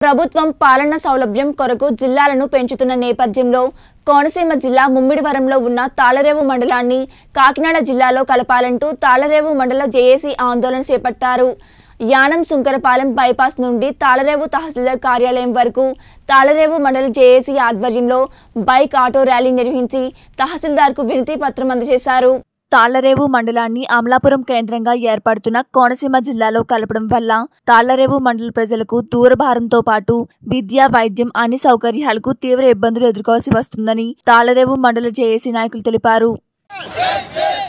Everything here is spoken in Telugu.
ప్రభుత్వం పాలన సౌలభ్యం కొరకు జిల్లాలను పెంచుతున్న నేపథ్యంలో కోనసీమ జిల్లా ముమ్మిడివరంలో ఉన్న తాళరేవు మండలాన్ని కాకినాడ జిల్లాలో కలపాలంటూ తాళరేవు మండల జేఏసీ ఆందోళన చేపట్టారు. యానం సుంకరపాలెం బైపాస్ నుండి తాళరేవు తహసీల్దార్ కార్యాలయం వరకు తాళరేవు మండల జేఏసీ ఆధ్వర్యంలో బైక్ ఆటో ర్యాలీ నిర్వహించి తహసీల్దార్కు వినతి పత్రం అందజేశారు. తాళ్లరేవు మండలాన్ని అమలాపురం కేంద్రంగా ఏర్పడుతున్న కోనసీమ జిల్లాలో కలపడం వల్ల తాళ్లరేవు మండల ప్రజలకు దూరభారంతో పాటు విద్య, వైద్యం అన్ని సౌకర్యాలకు తీవ్ర ఇబ్బందులు ఎదుర్కోవాల్సి వస్తుందని తాళ్లరేవు మండల జేఏసీ నాయకులు తెలిపారు.